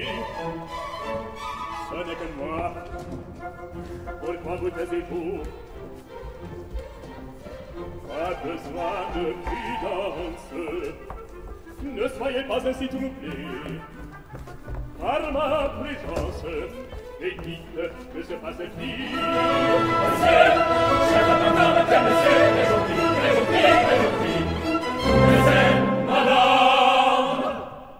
Ce n'est que moi. Pourquoi vous taisez-vous? Pas besoin de prudence. Ne soyez pas ainsi troublés par ma présence. Et dites que se passe-t-il? Monsieur, c'est important de faire monsieur, très gentil, très gentil, très gentil. Mais c'est madame.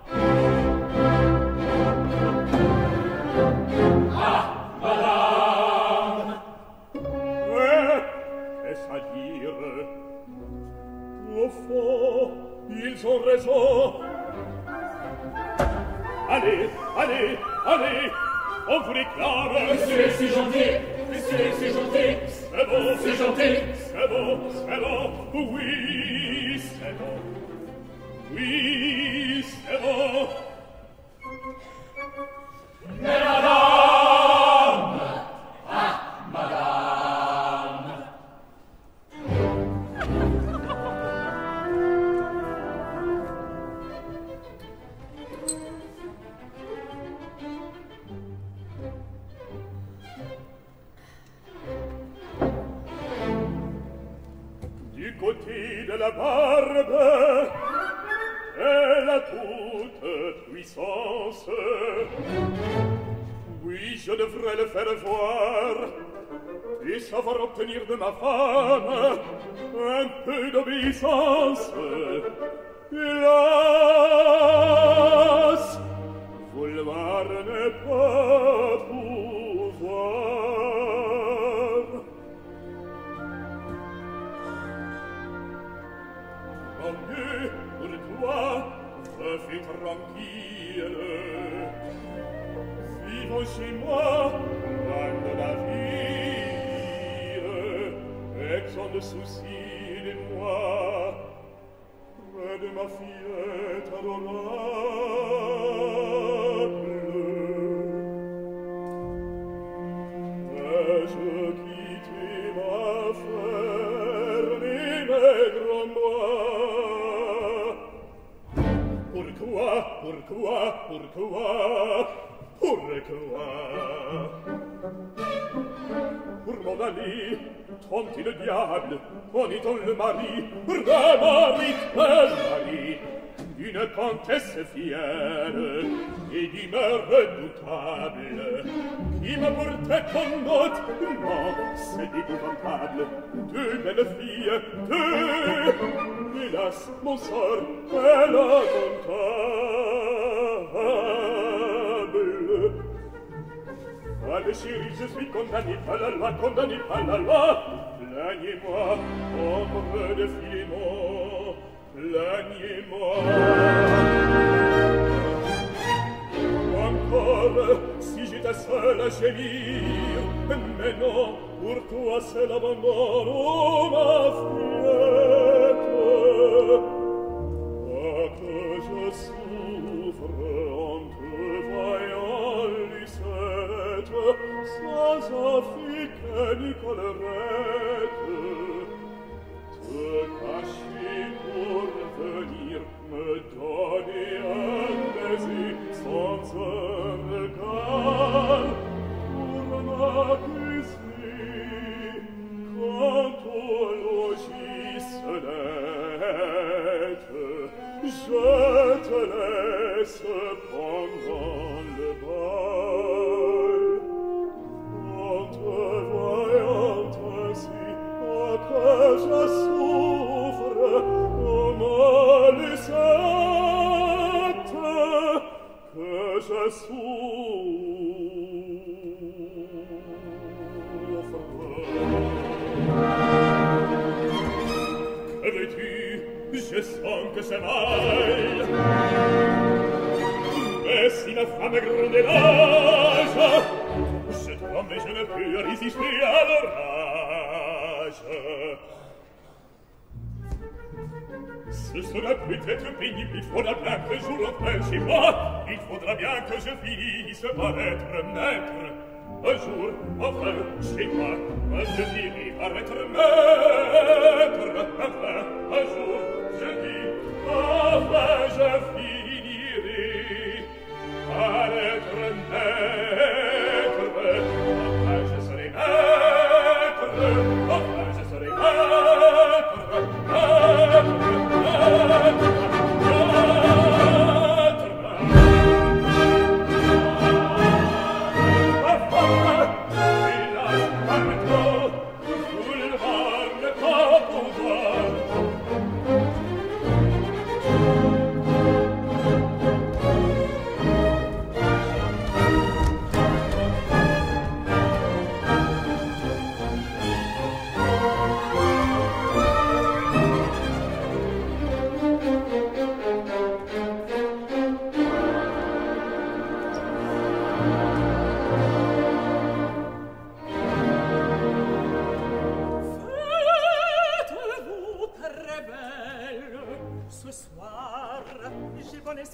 Ah, madame. Qu'est-ce à dire? Au fond, ils ont raison. Allez, allez, allez, on vous réclame. Monsieur est si gentil, monsieur est si gentil. C'est bon, c'est gentil. C'est bon, c'est bon. Oui, c'est bon. Oui, c'est bon. Mais madame! Ah, madame! Du côté de la barbe, elle a toute puissance. Oui, je devrais le faire voir et savoir obtenir de ma femme un peu d'obéissance. Hélas, vouloir n'est pas pouvoir. Mon Dieu, pour toi, je fais tranquille. Vivons chez moi, loin de la ville, exempt de soucis de moi, près de ma fillette adorable. Vais-je quitter ma ferme et mes grands bois? Pourquoi, pourquoi, pourquoi? Pourquoi? Pour mon ami, trompe-t-il le diable, en étant le mari, d'une comtesse fière et d'humeur redoutable, qui m'a porté comme note? Non, c'est épouvantable. Deux belles filles, deux, hélas, mon sort est lamentable. Allez, chérie, je suis condamné par la loi, condamné par la loi. Plaignez-moi, ombre de Philémon, plaignez-moi. Encore, si j'étais seul à gémir, mais non, pour toi c'est l'abandon, oh ma fillette. Ah, que je souffre en te voyant, Lucette, sans Afrique ni collerette, te cacher pour venir me donner un baiser sans un regard, pour m'accuser quand au logis se lève, je te laisse pendant le bal. En te voyant ainsi, oh, que je souffre, oh ma Lucette, que je souffre. Que veux-tu? Je sens que c'est mal. Mais si ma femme est grande et l'âge, je tremble et je ne peux résister à l'orage. Ce sera peut-être pénible, il faudra bien que je reprenne chez moi. Il faudra bien que je finisse par être maître. Un jour, enfin, chez moi, je dirai par être maître. Enfin, un jour, je dis, enfin, je finirai par être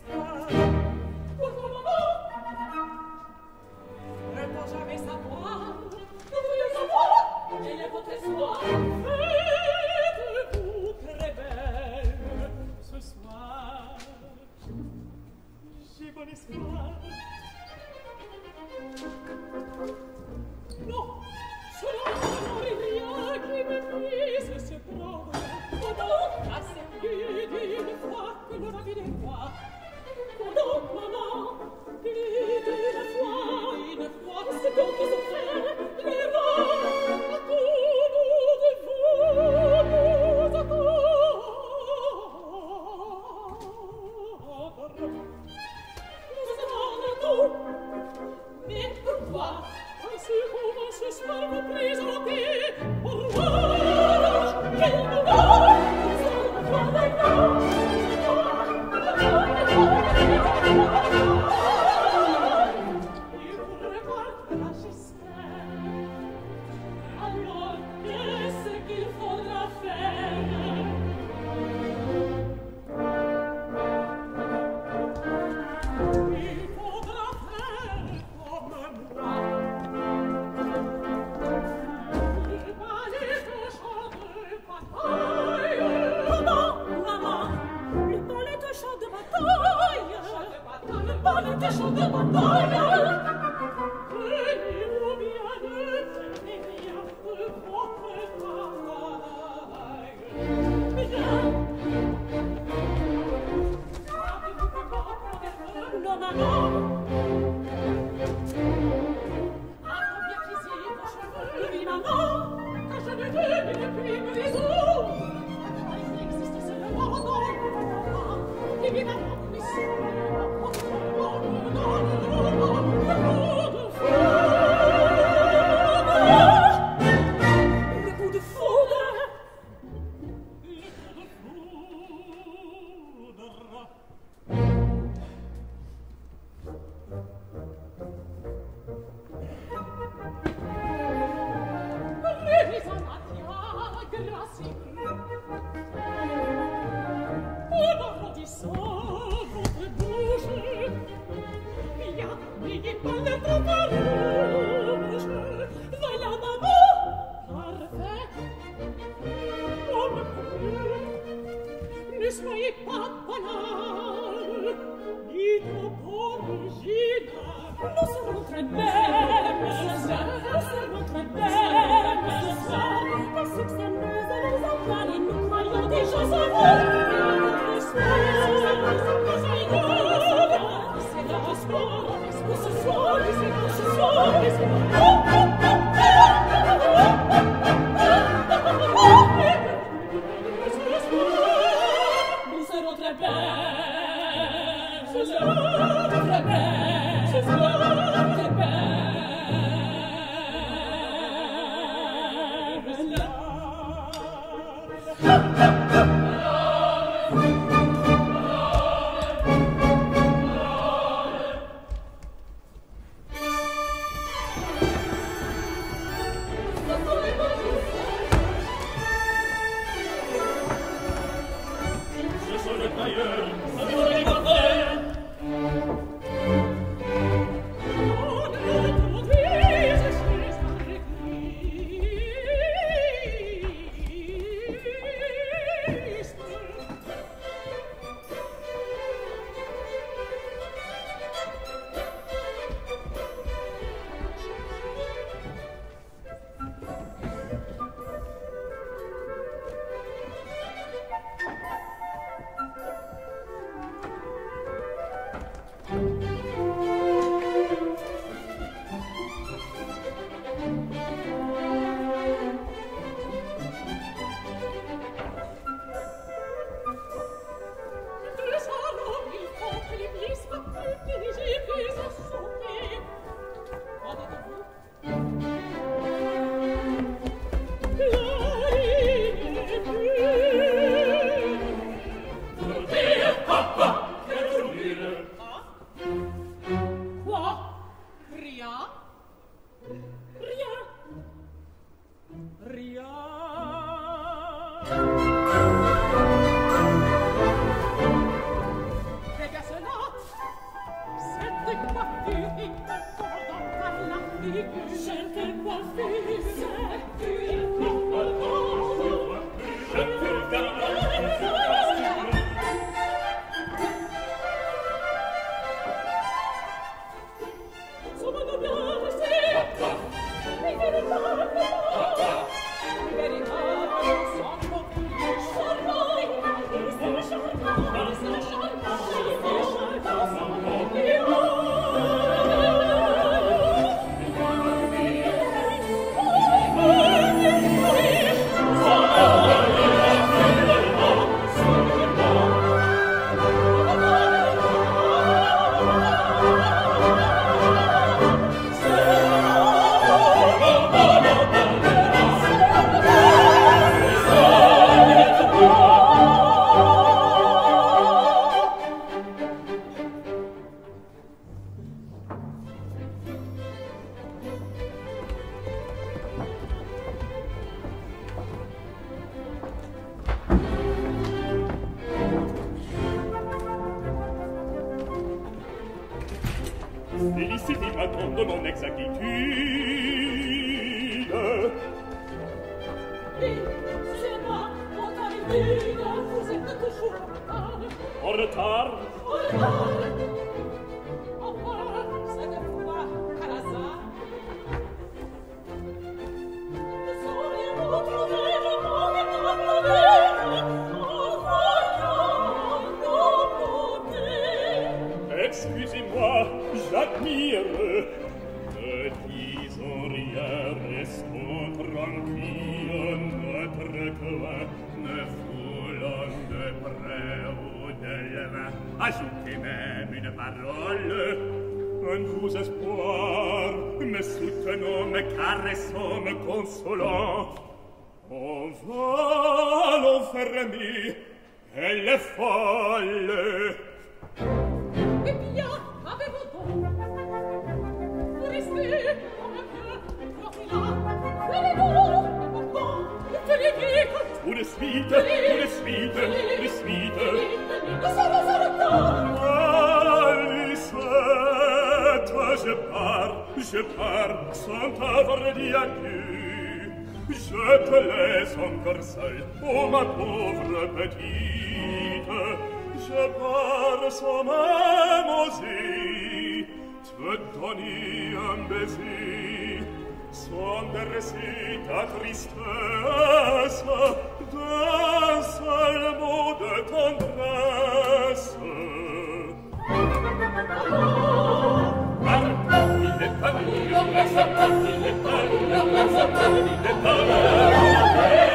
Je sono il tailleur, Félicité m'attend de mon exactitude. Oui, c'est moi, mon habitude, vous êtes toujours en retard. En retard? En retard. Enfin, cette fois, par hasard. Sauriez-vous trouver le mot de t'applaudir en voyant nos beautés? Excusez-moi, j'admire. Ne disons rien, restons tranquilles. Notre coin ne foulons de près ou de loin. Ajoutez même une parole. Un doux espoir, me soutenons, me caressons, me consolons. On va l'enfermer, elle est folle. Eh bien, avez-vous donc? Vous restez dans le cœur, bloquez là. Venez-vous, pardon, tenez vite. Tout de suite, tout de suite, tout de suite. Nous sommes en retard. Alice, je pars, sans avoir dit adieu. Je te laisse encore seule, oh ma pauvre petite. Je pars sans même oser te donner un baiser, sans dresser ta tristesse d'un seul mot de tendresse. Pardon, il est pas il est pas il est pas il est pas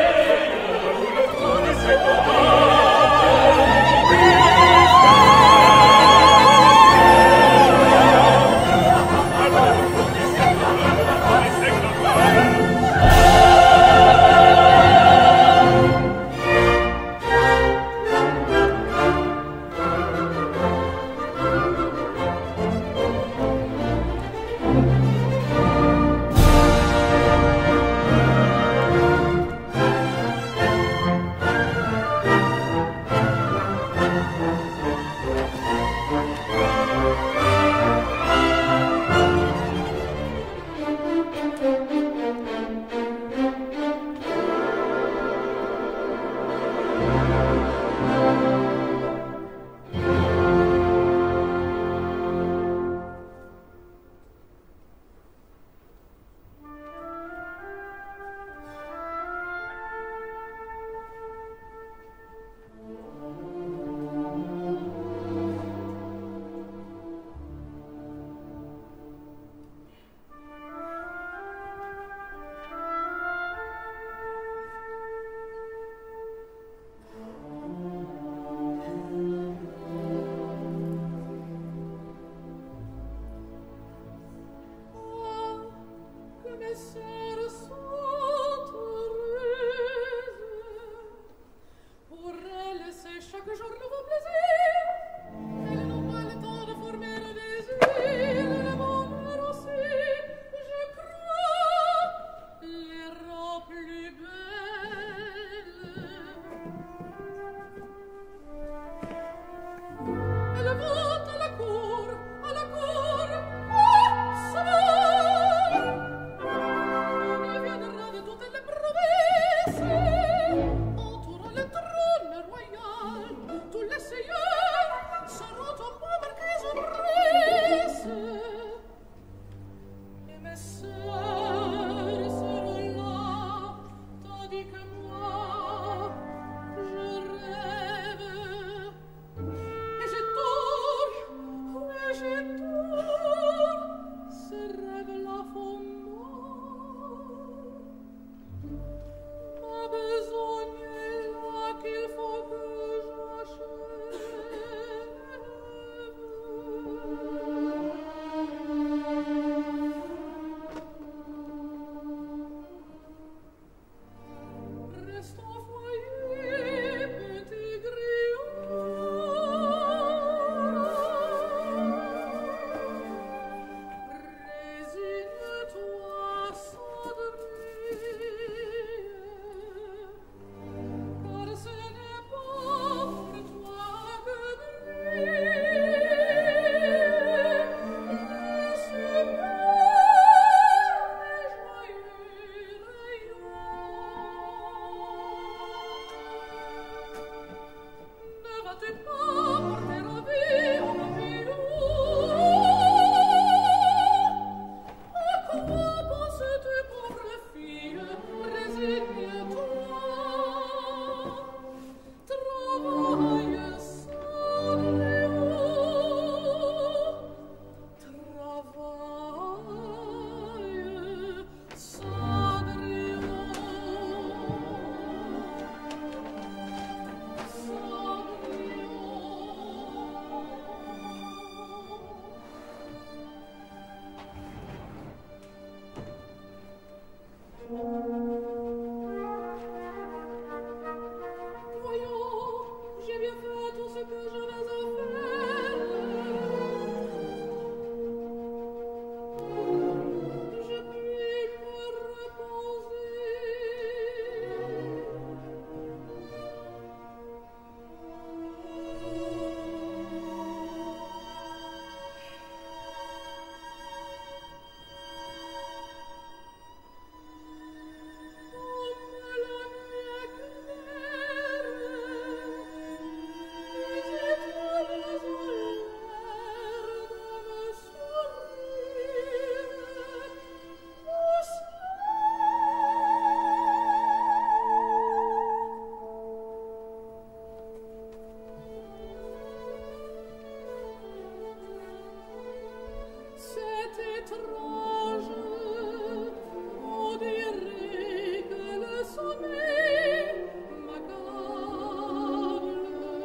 étrange. On dirait que le sommeil m'accable.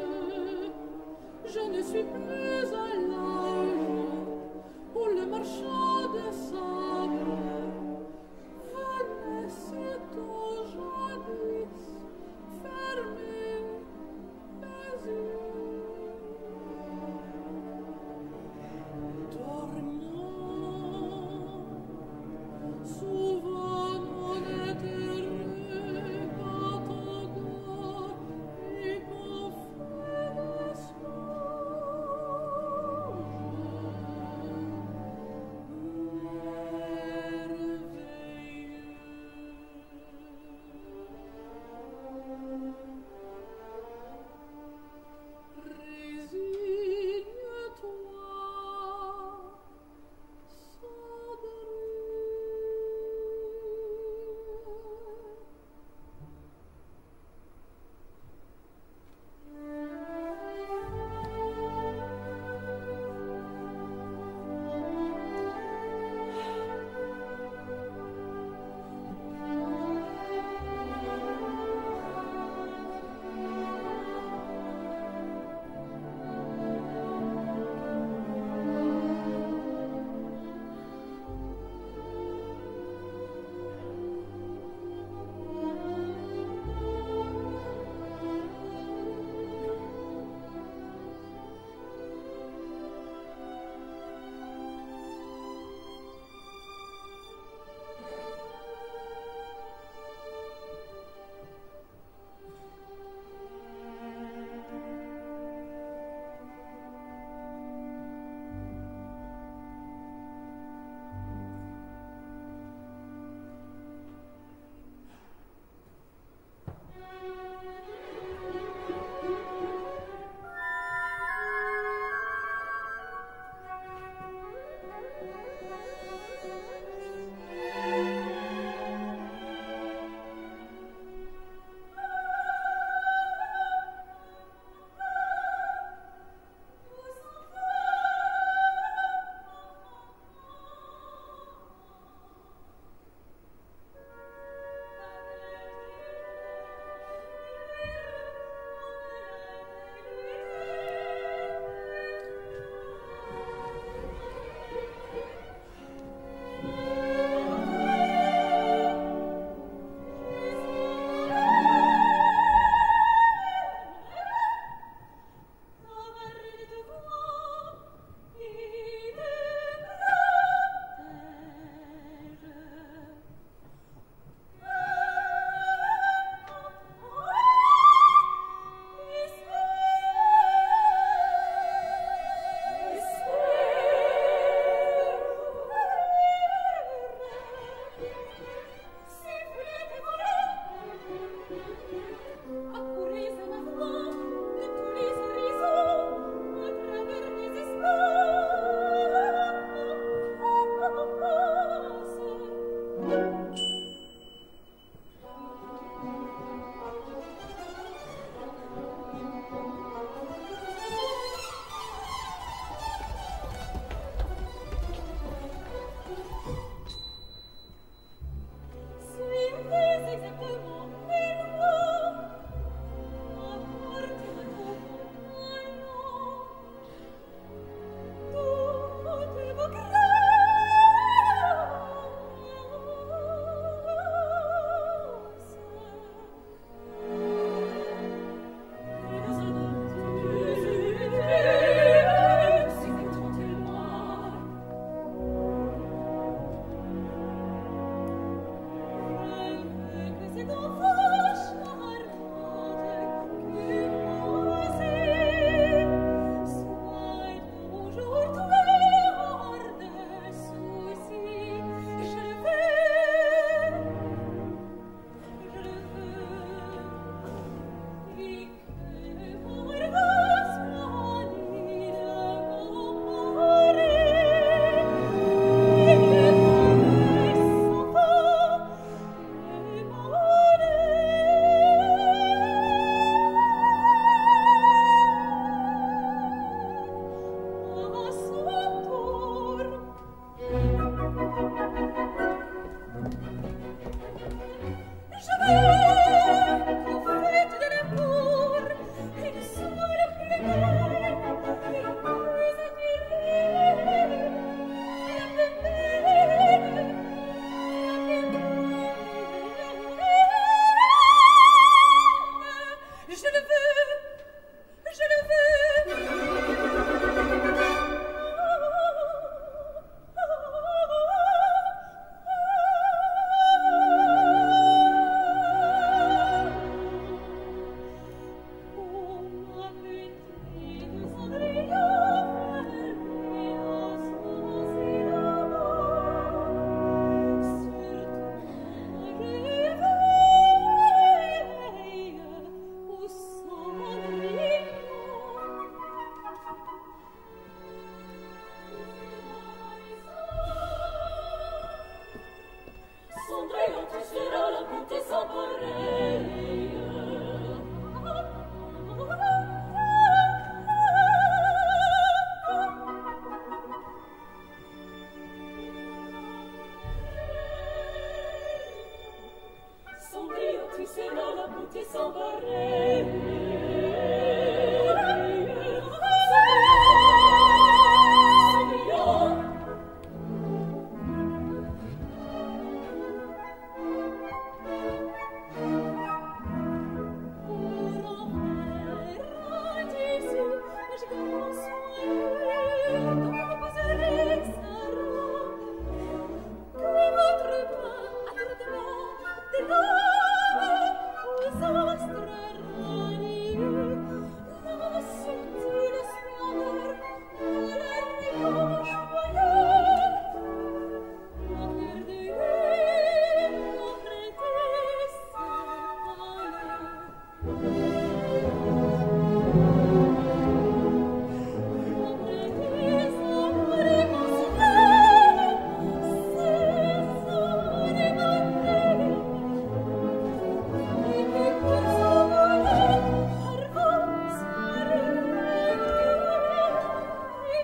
Je ne suis plus à l'âge où le marchand de sable venait sitôt jadis fermer mes yeux. Dormant,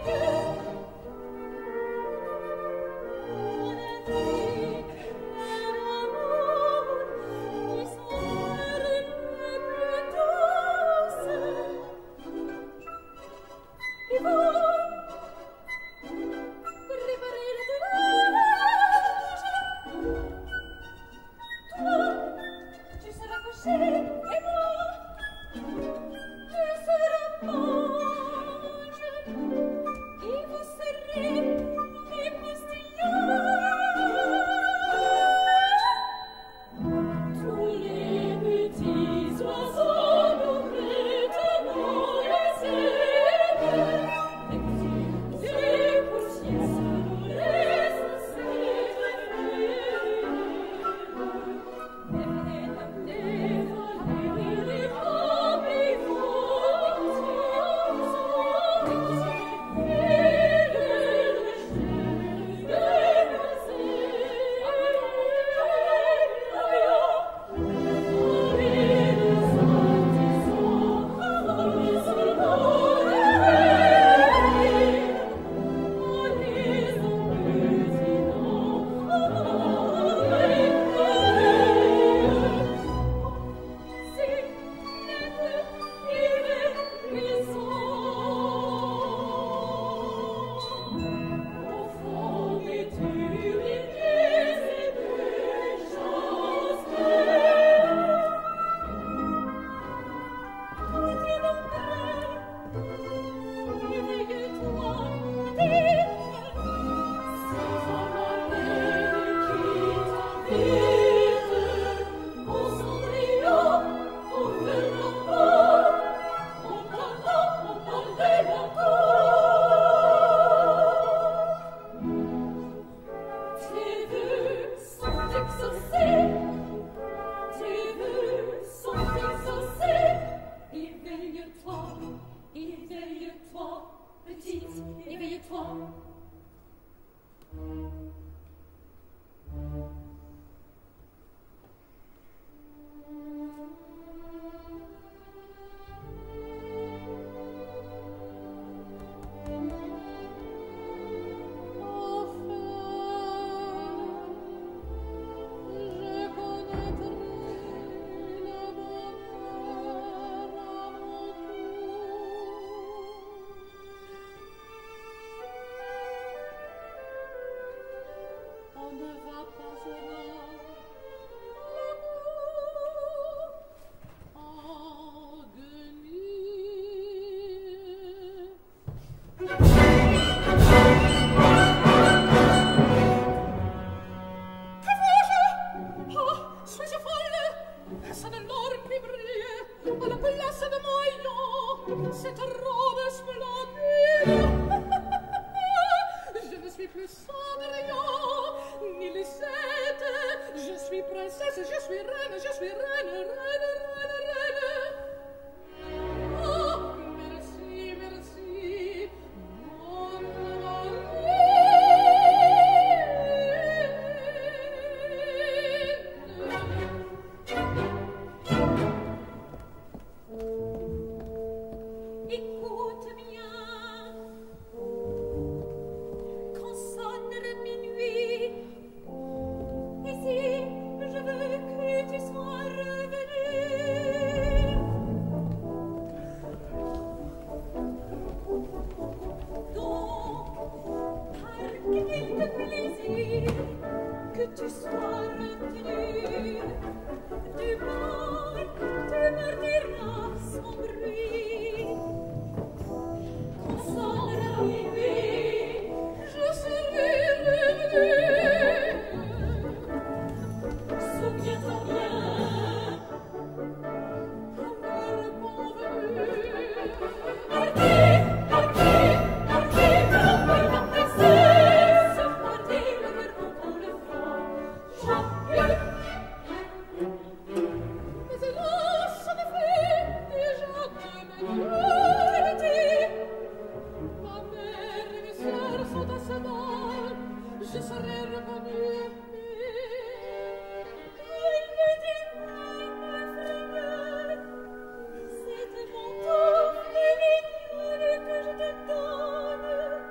Donne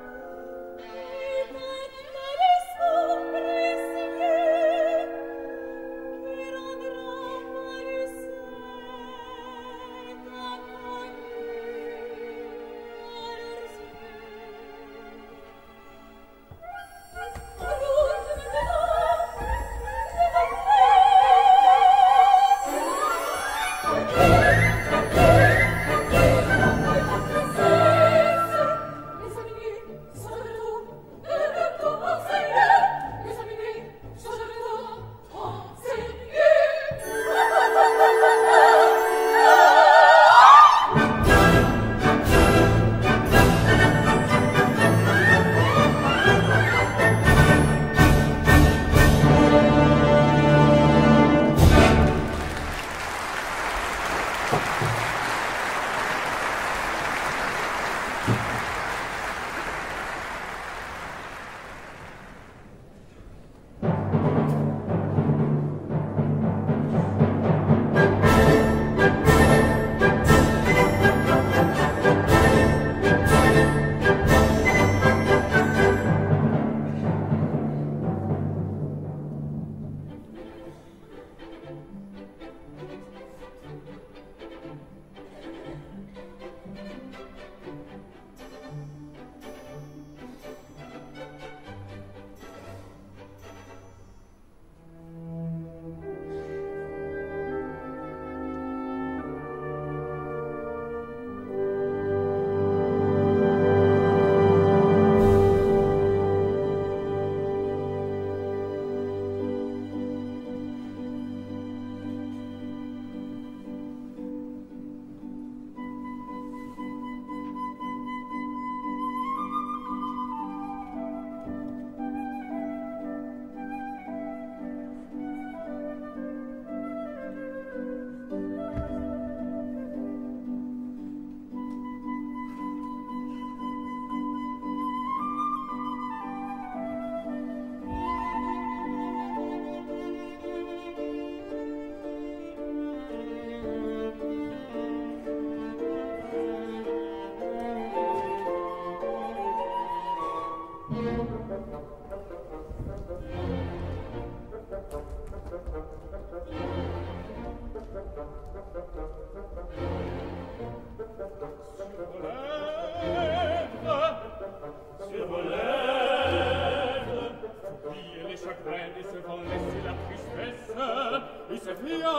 Sur vos lèvres, oubliez les chagrins et se vont laisser la tristesse et ce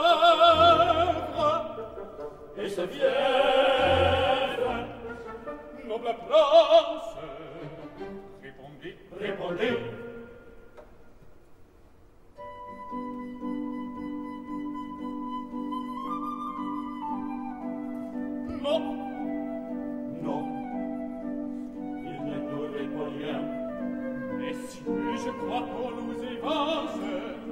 fièvre, noble prince, répondez, répondez. Non, non, il ne pourrait pas rien. Mais si je crois qu'on nous évance,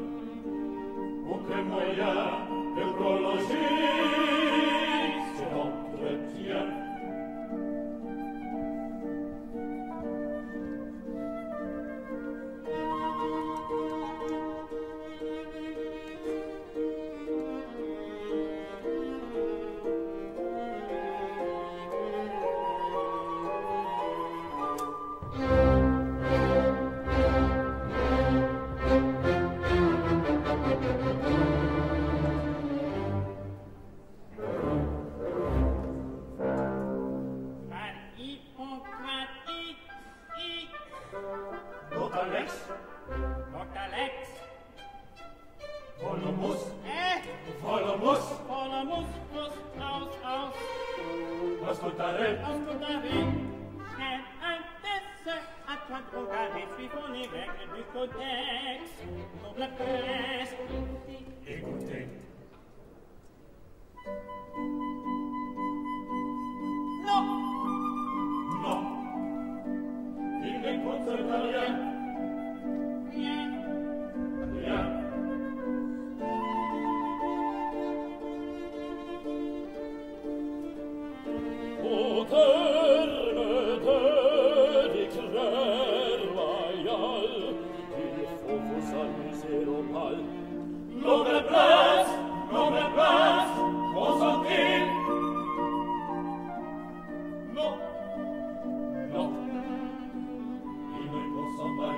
aucun moyen de prolonger cet entretien. Ascoltare, et altesse à toi drogare, suivant les règles du codex, noble presse, écoutez. non, Non, il ne concerne rien, rien, rien. Au terme de décret royal, il faut vous amuser au bal. Noble prince, consentez. Non, non, il ne consent pas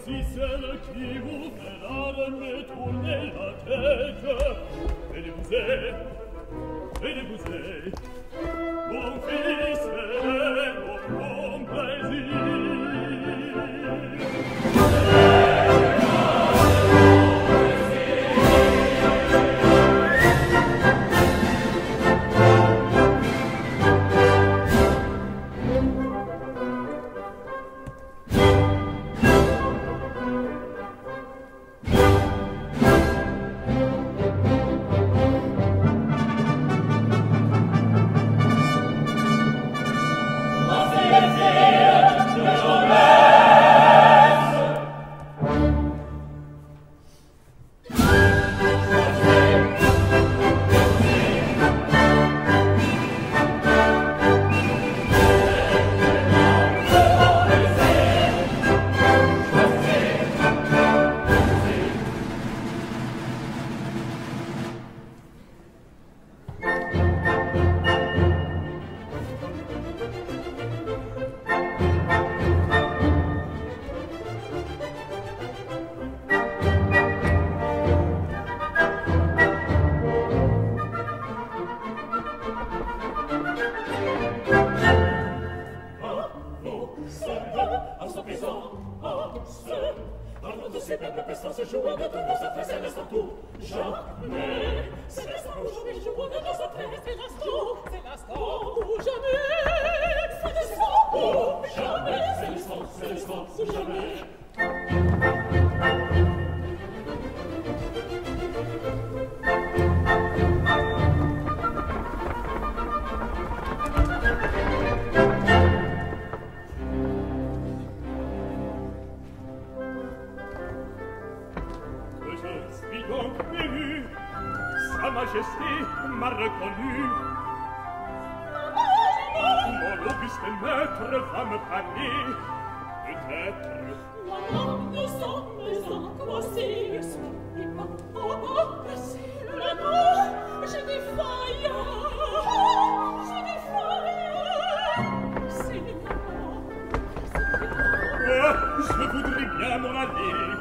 Voici celle qui vous fera me tourner la tête. Venez-vous-en, mon fils est mon plaisir. Sa Majesté m'a reconnu. Mon auguste maître va me parler. Peut-être. Nous sommes angoissés. Je défaille. Je voudrais bien m'en aller.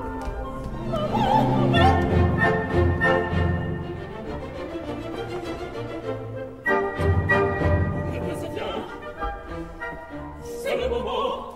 C'est le moment.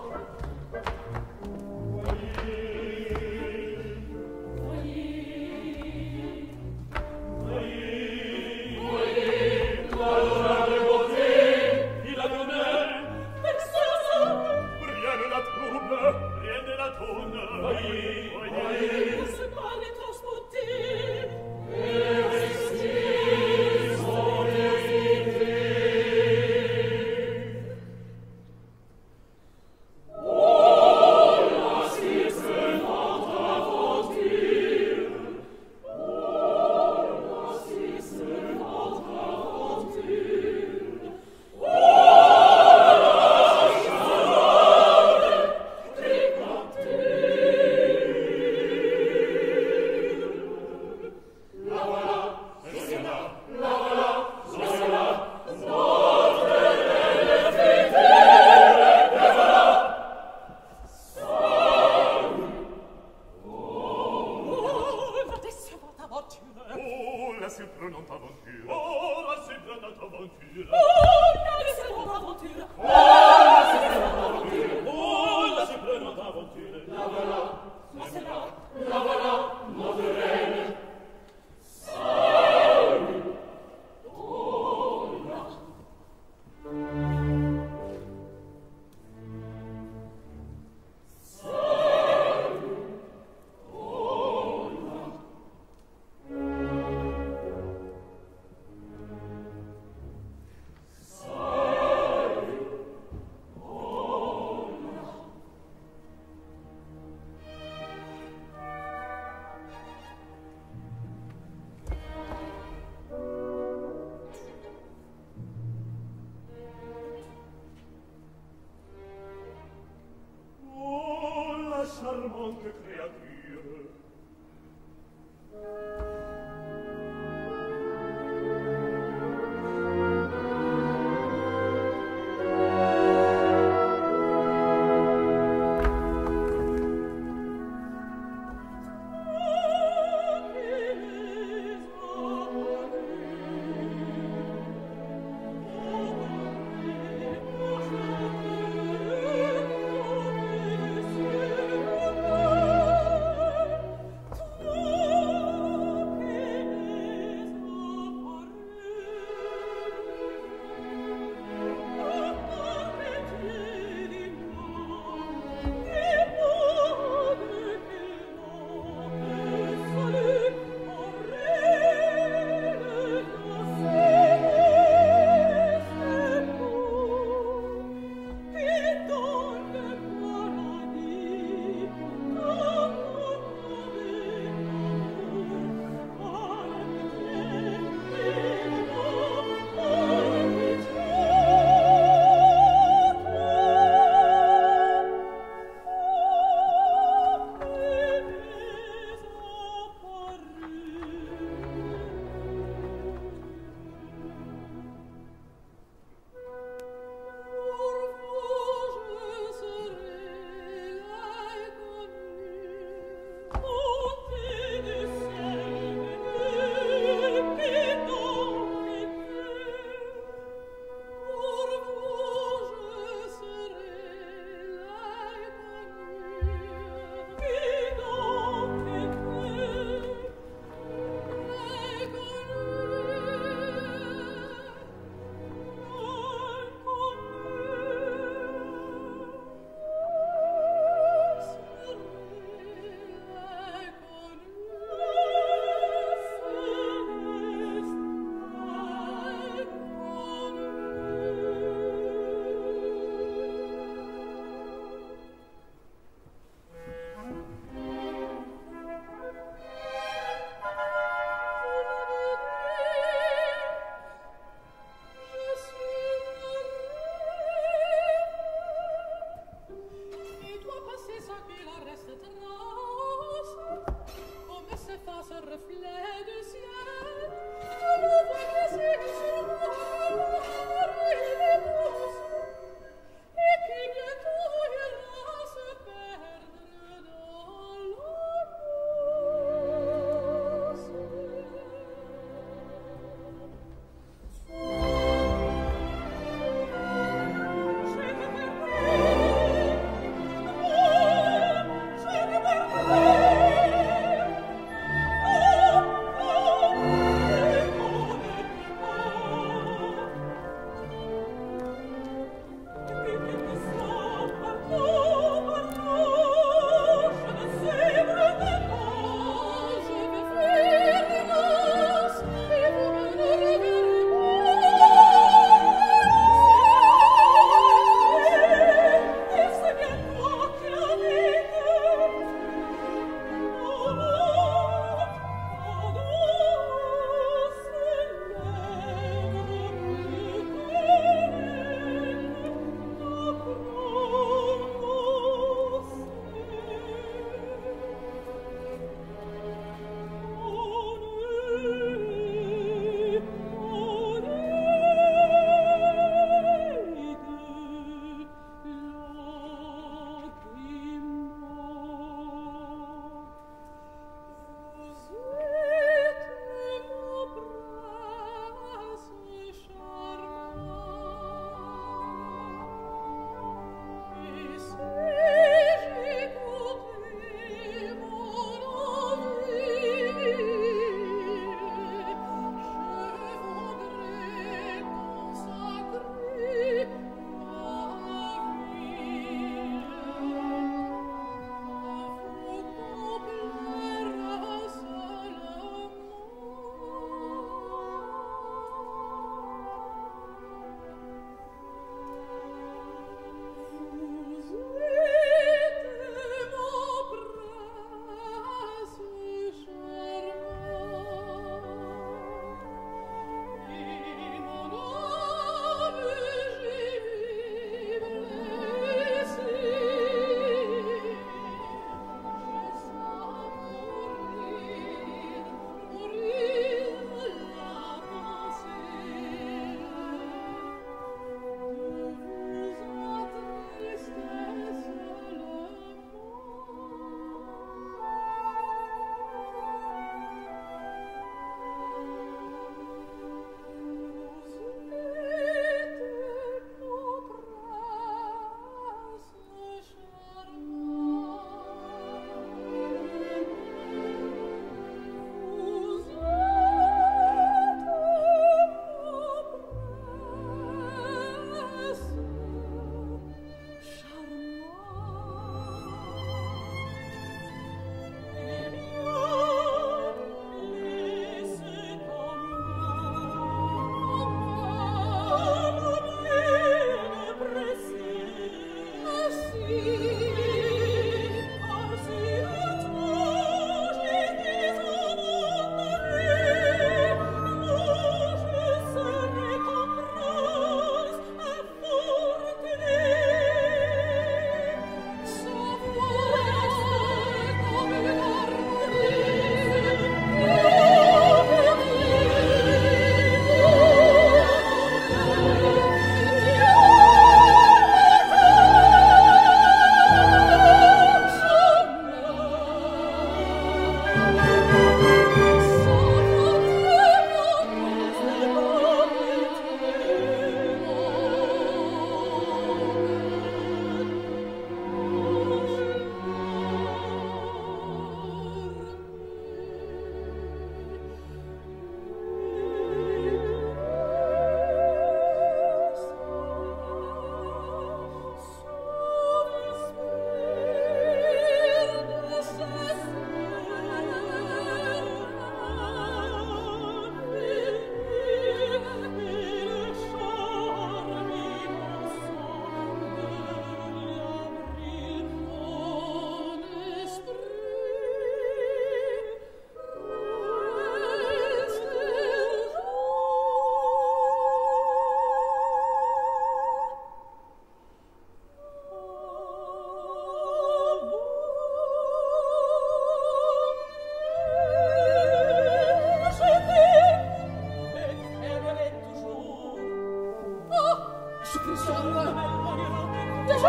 Charmante créature.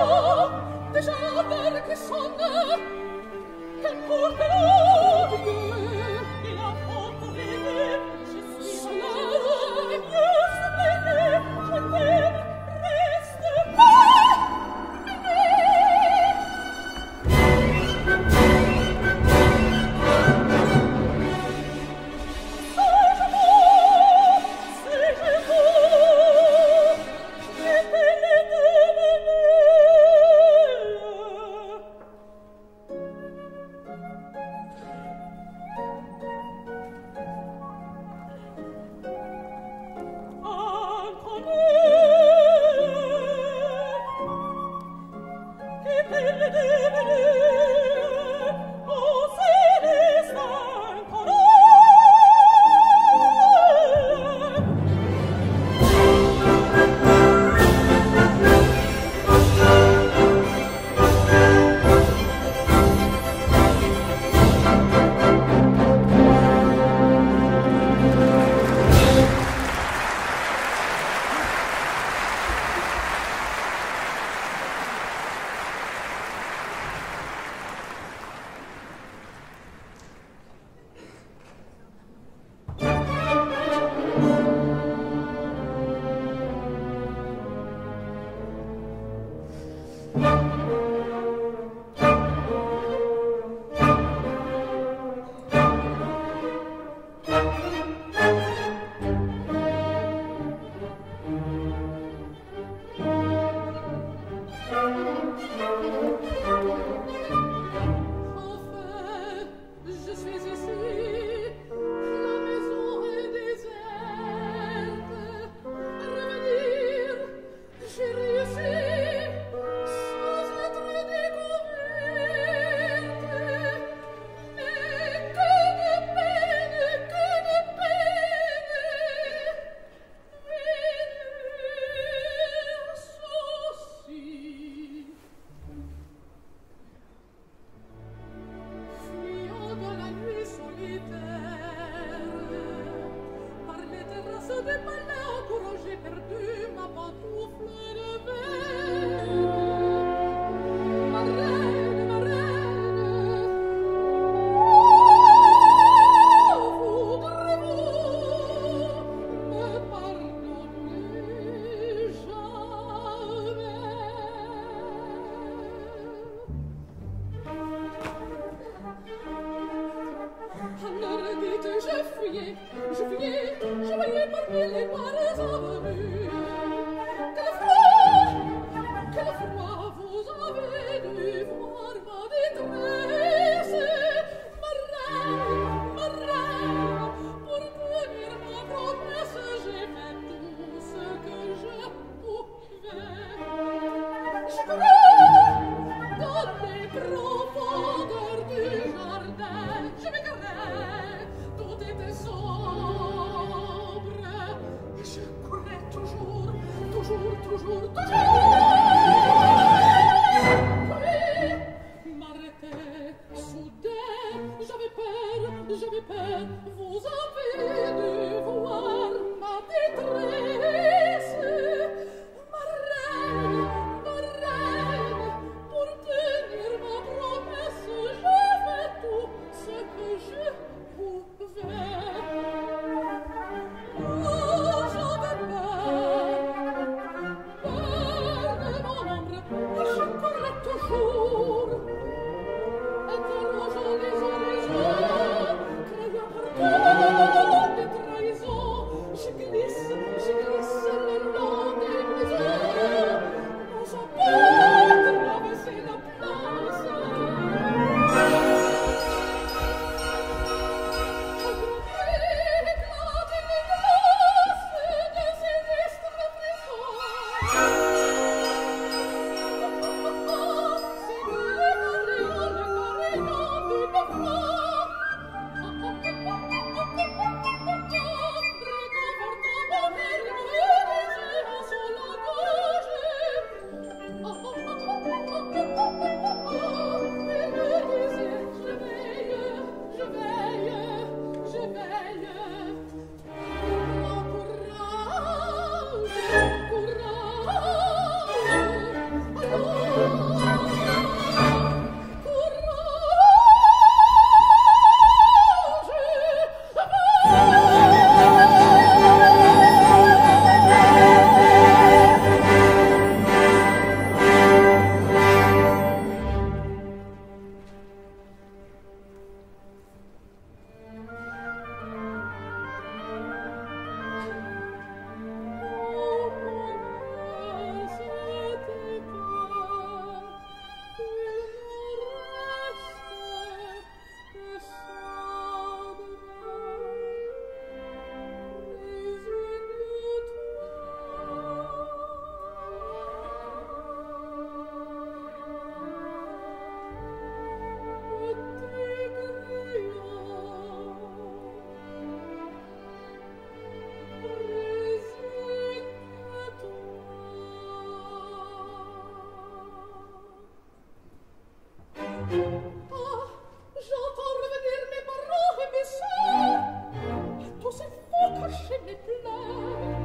Oh j'entends revenir mes parents et mes sœurs. Tous ces faux cachés mes pleurs.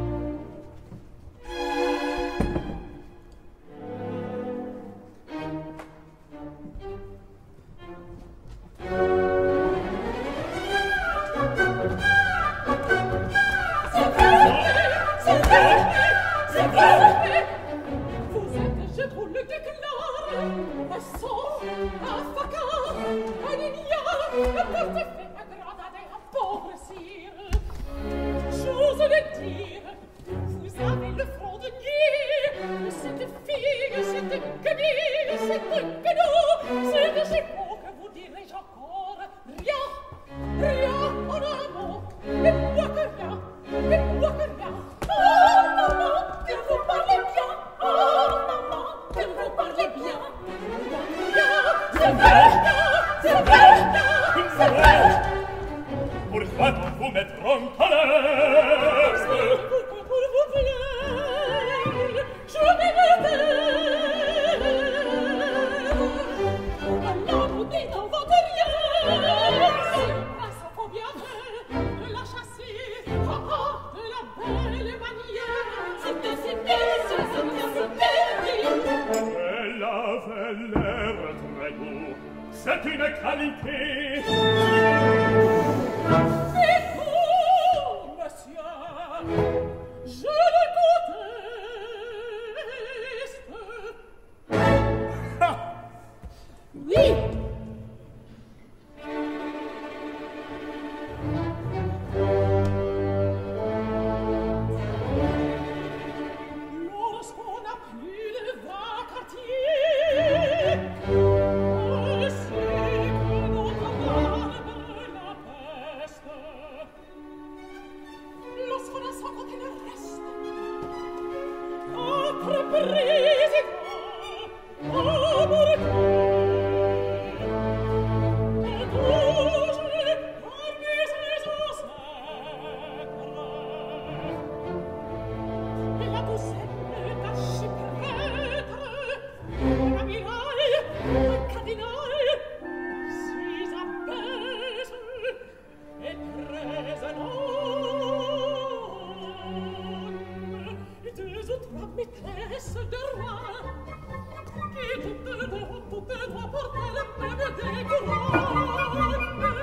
Vous êtes, je trouve le déclare, un sang, un facard, un ignore, un portefeuille agradé à pauvre sire. J'ose le dire, vous avez le front de nier, cette fille, cette guenille, cette guenou, c'est de ces mots que vous dirai-je encore, rien en un mot, et moi que rien, et moi que rien. Oh, maman, que vous parlez bien. Oh, maman, que vous parlez bien. C'est vrai, c'est vrai, c'est vrai. Pourquoi donc vous mettre en colère? Pour vous plaire, je vais alors vous dites en votre rien. Ça faut bien de la chasser, de la belle manière. C'est ainsi Elle avait l'air très beau, c'est une qualité. C'est vous, monsieur, je le conteste. Oui. Lorsqu'on n'a plus de vagues quartiers, c'est que notre âme la peste. Lorsqu'on a sans côté le reste, notre président, amoureux, maîtresse de roi qui toutes doivent porter le même découronne.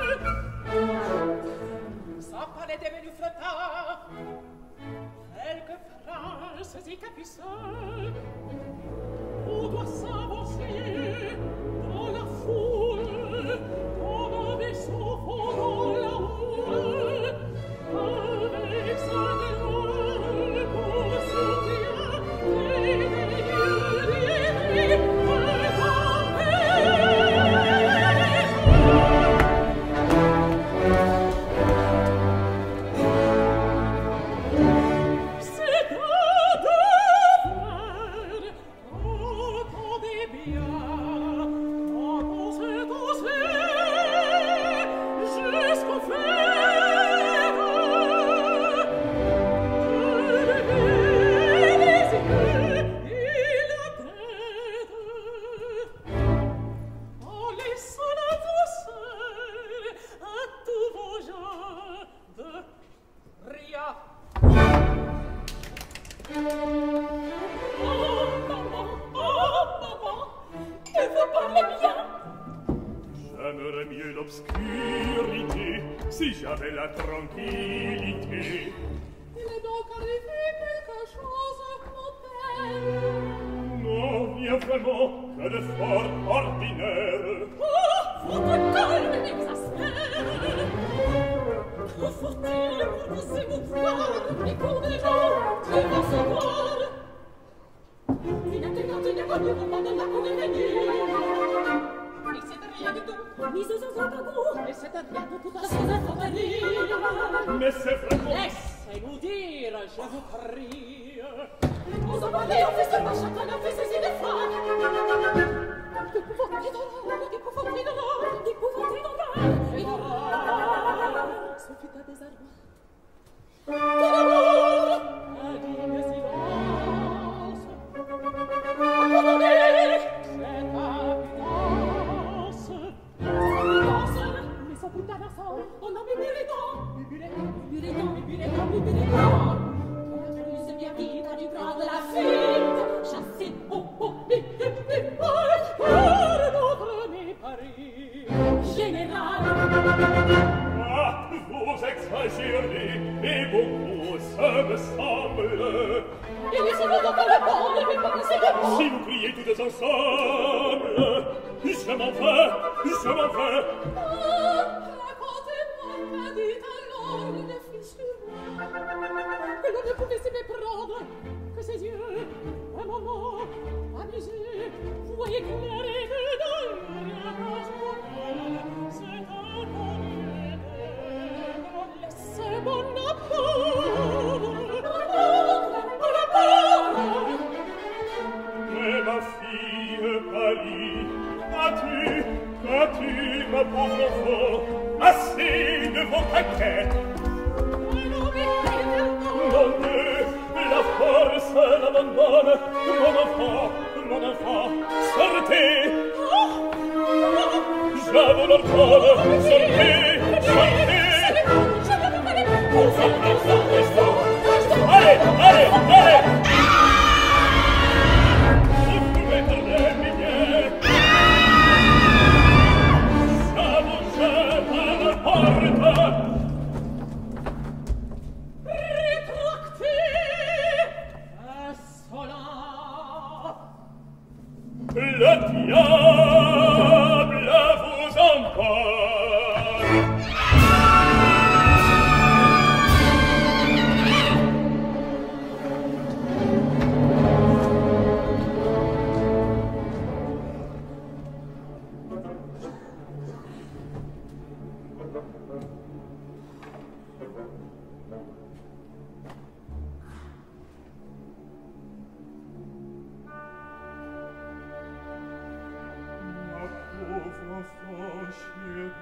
Son palais devenu flottant, quelques princes et capucins, on doit s'avancer dans la foule, comme un vaisseau fondant la houle, avec sa dévoile pour soutien. J'aimerais mieux l'obscurité si j'avais la tranquillité. Il est donc arrivé quelque chose, mon père? Non, rien vraiment que de fort ordinaire. Oh, votre calme m'exaspère. Que faut-il pour vous émouvoir et pour des gens qui vont se voir? Il n'est pas mieux au moment de la convenir. Et c'est rien du tout, mis aux endroits et c'est rien de tout à fait. Mais c'est vraiment... Laissez-nous dire, je vous prie. Vous envoyez, on fait seulement chacun a fait ses idées folles. D'épouvanter d'horreur, d'épouvanter d'horreur, d'épouvanter d'horreur, et d'horreur. Ce fut un désarroi. Tout d'abord, un digne silence. Abandonnez cette impudence. Si vous criez toutes ensemble, je m'en vais, je m'en vais. Racontez-moi, qu'a dit alors une fissure, que l'on ne pouvait s'y méprendre, que ses yeux, un moment, amusés, voyaient clair et que dans rien qu'un jour, c'est un connu laissez mon amour, Mais ma fille Paris, as-tu, ma pauvre enfant, assez de vos paquets? non Mon Dieu, la force l'abandonne, mon enfant, sortez! J'avoue leur corps, sortez, sortez! Allez, allez, allez! Vous pouvez tourner, Miguel! Ça vous jette à la porte! Rétractez, insolent! Le diable vous emporte! Ma pauvre enfant chérie,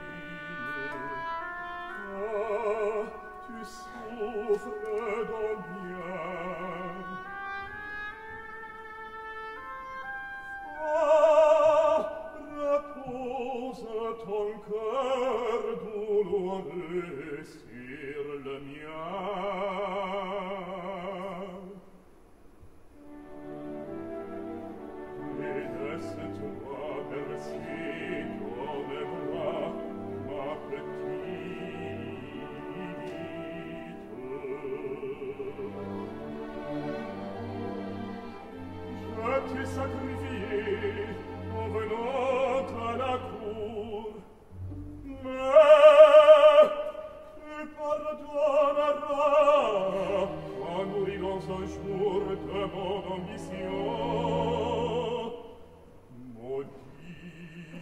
ah, tu souffres donc bien. Ah, repose ton cœur douloureux sur le mien. Et laisse-toi bercer comme moi, ma petite. Je t'ai sacrifié en venant à la cour, mais tu pardonneras en nourrirons un jour de mon ambition. Maudit,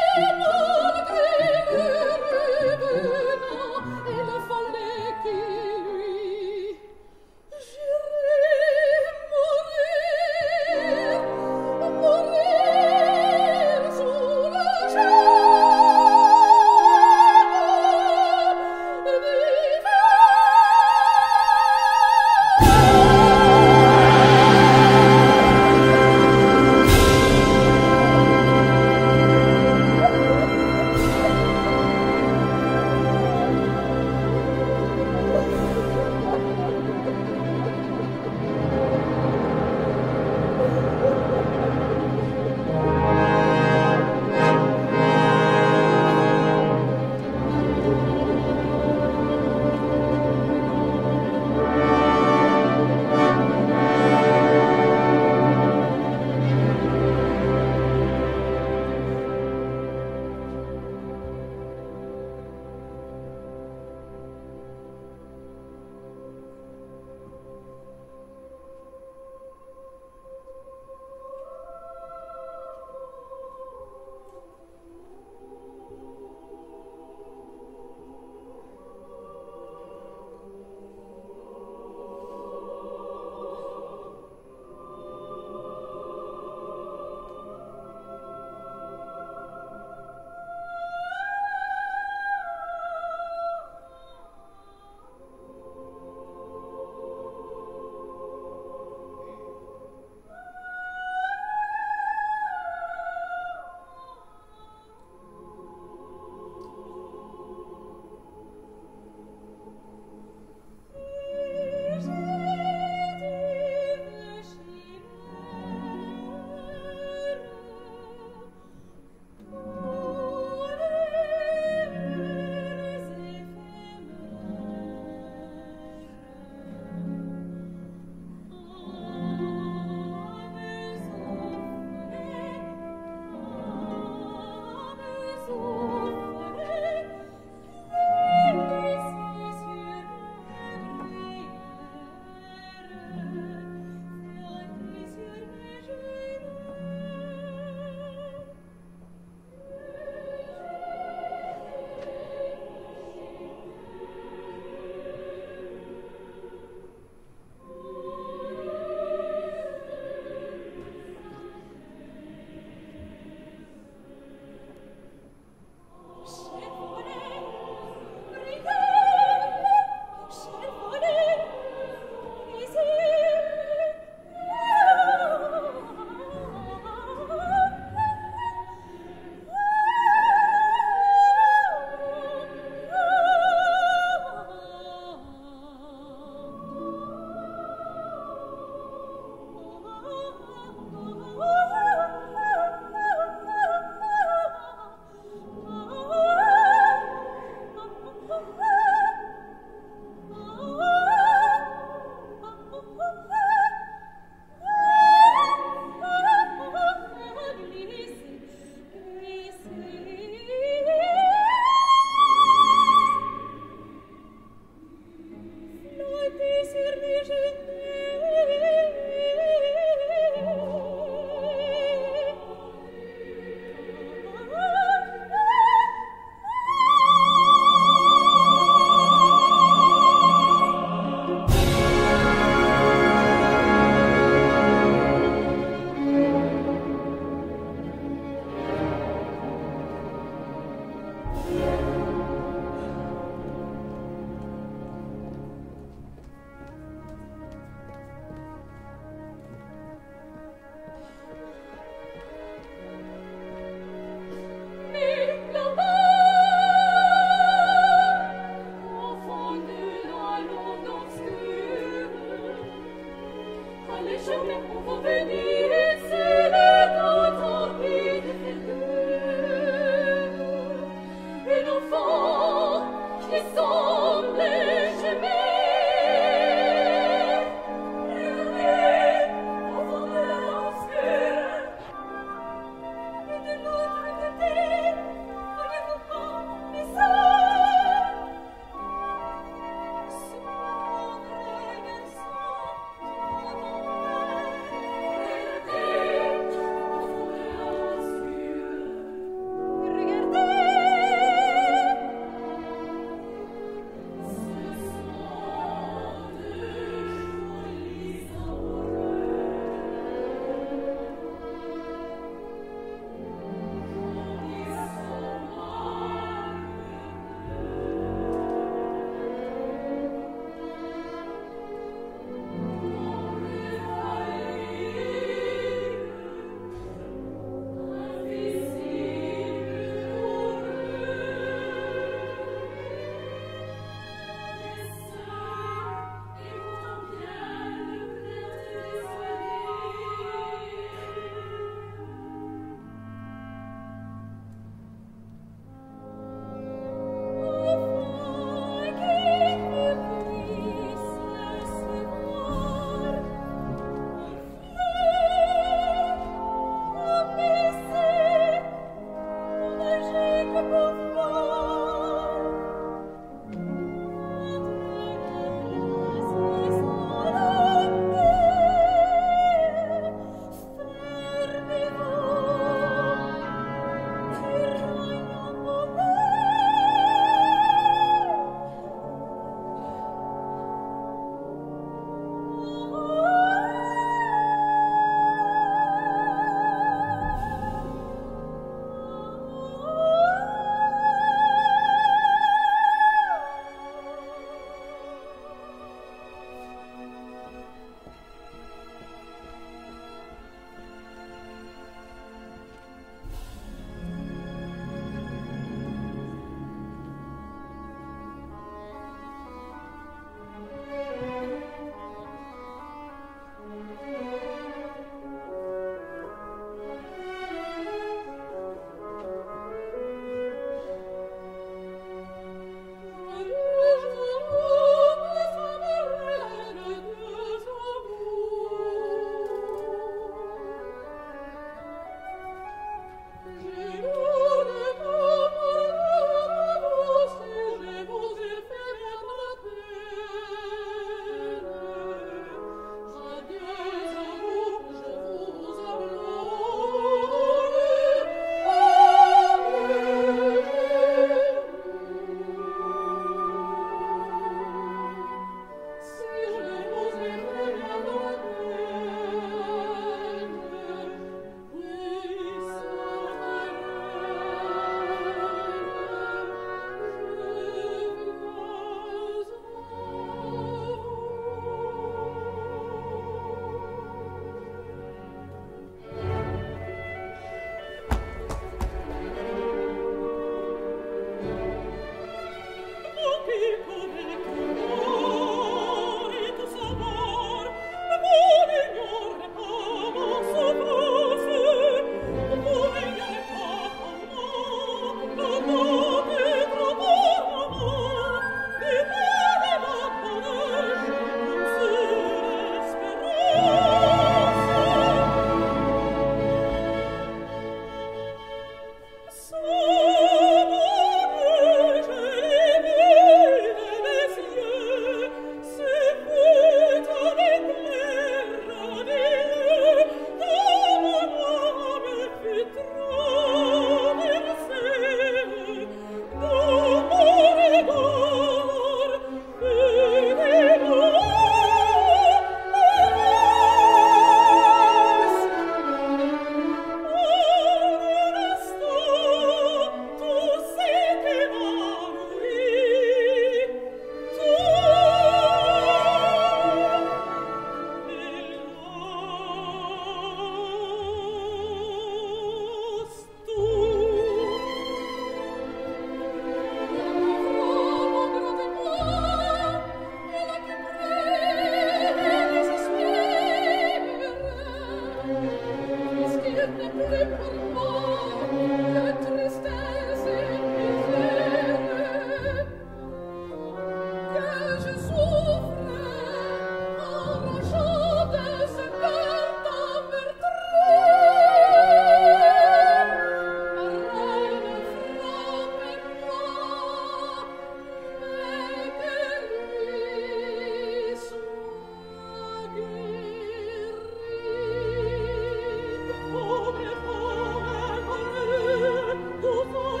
Come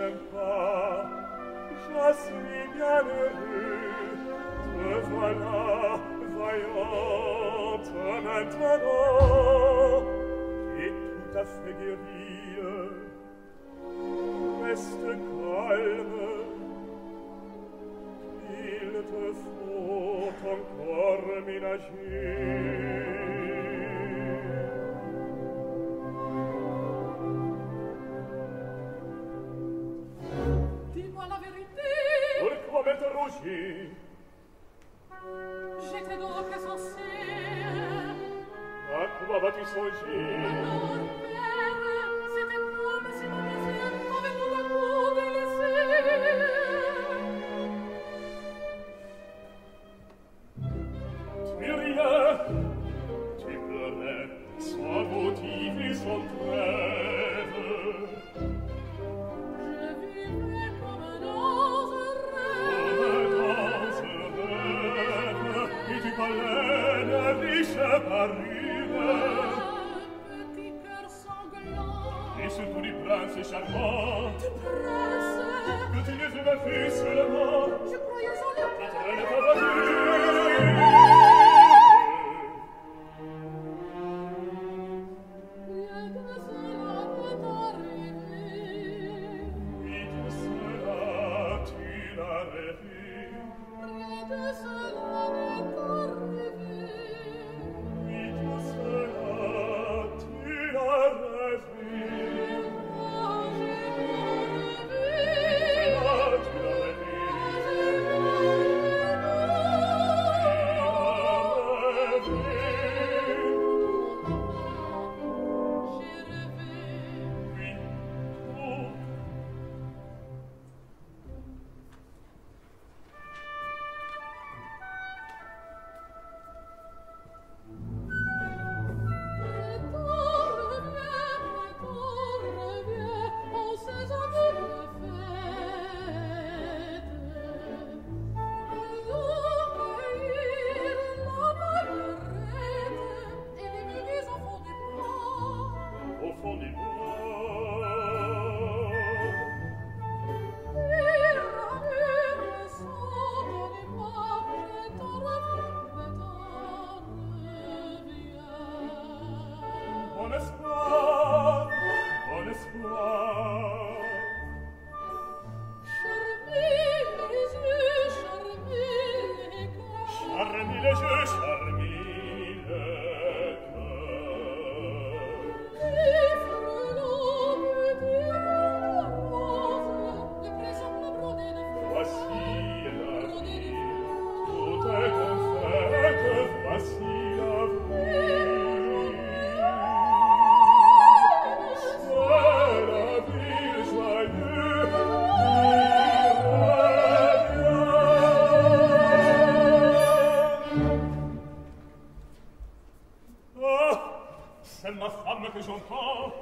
même pas, je suis bien heureux, te voilà vaillante maintenant, et tout à fait guérie. Reste calme, il te faut encore ménager. Dis-moi la vérité. Pourquoi m'interroger? J'étais donc insensée. À quoi vas-tu songer? Non, père, c'était moi, mais si mademoiselle avait tout à coup délaissé. Tu riais, tu pleurais, sans motif et sans trêve. Je vivais comme dans un rêve. Dans un rêve, et tu parlais de riche parure. Un petit cœur sanglant. Et surtout du prince charmant, Tu presses. que tu les avais fait seulement, Je croyais en le et tu n'es pas battu. Rien de cela peut arriver. Oui, tout cela, tu l'as rêvé. Rien de cela n'est arrivé. Oui, tout cela, tu l'as rêvé. Moi, j'ai rêvé. Ah, tu l'as rêvé. Oui, tout. Au fond des bois. Mon espoir, mon espoir. Charmille les yeux, charmille le cœur. Voici la vie, tout est confête, voici la vie. C'est la vie joyeuse qui revient. Ah, c'est ma femme que j'entends.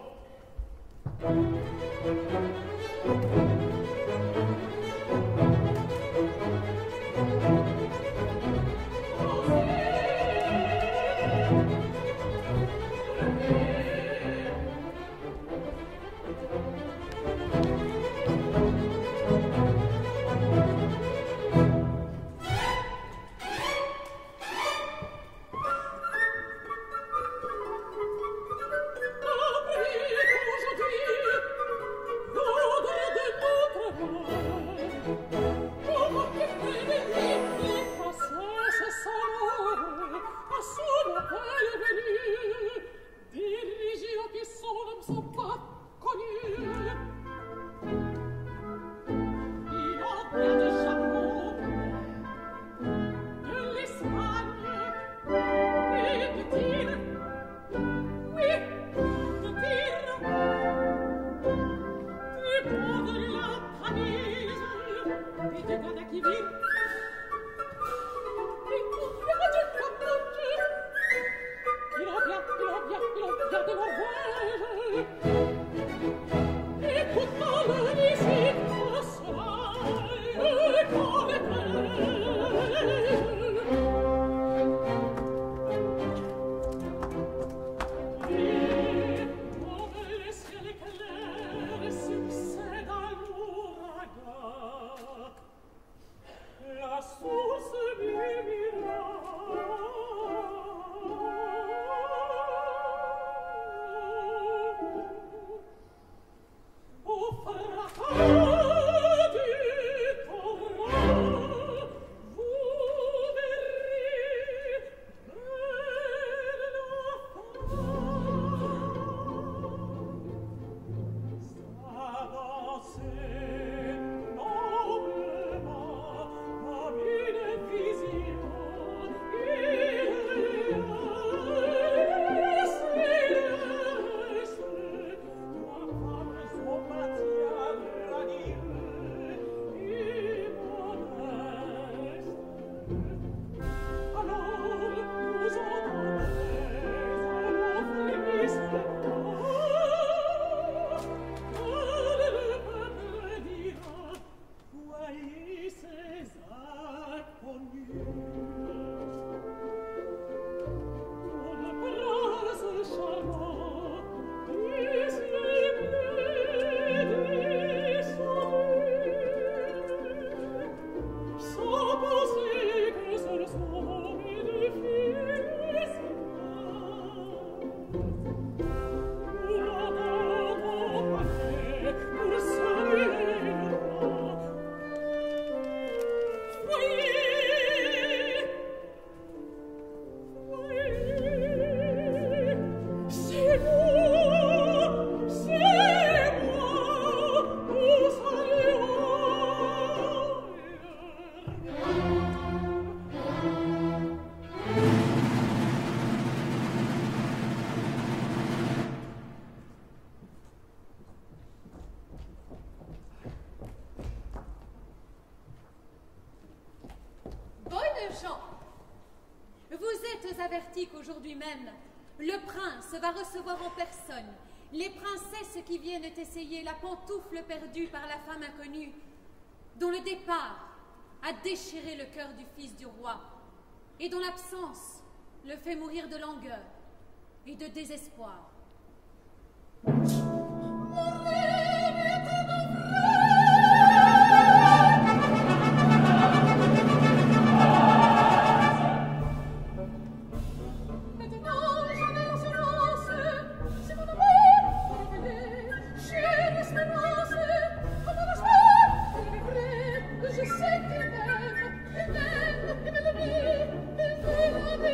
averti qu'aujourd'hui même, le prince va recevoir en personne les princesses qui viennent essayer la pantoufle perdue par la femme inconnue, dont le départ a déchiré le cœur du fils du roi, et dont l'absence le fait mourir de langueur et de désespoir.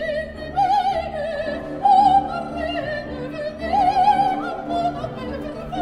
Oh,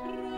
Rose